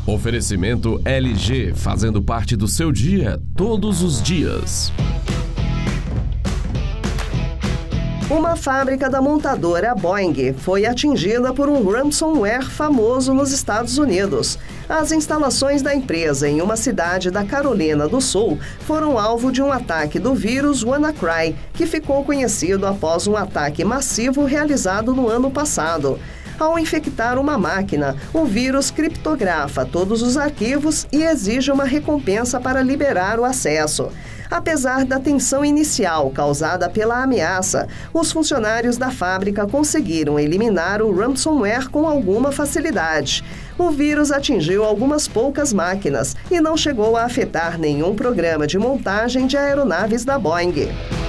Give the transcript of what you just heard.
Oferecimento LG, fazendo parte do seu dia, todos os dias. Uma fábrica da montadora Boeing foi atingida por um ransomware famoso nos Estados Unidos. As instalações da empresa em uma cidade da Carolina do Sul foram alvo de um ataque do vírus WannaCry, que ficou conhecido após um ataque massivo realizado no ano passado. Ao infectar uma máquina, o vírus criptografa todos os arquivos e exige uma recompensa para liberar o acesso. Apesar da tensão inicial causada pela ameaça, os funcionários da fábrica conseguiram eliminar o ransomware com alguma facilidade. O vírus atingiu algumas poucas máquinas e não chegou a afetar nenhum programa de montagem de aeronaves da Boeing.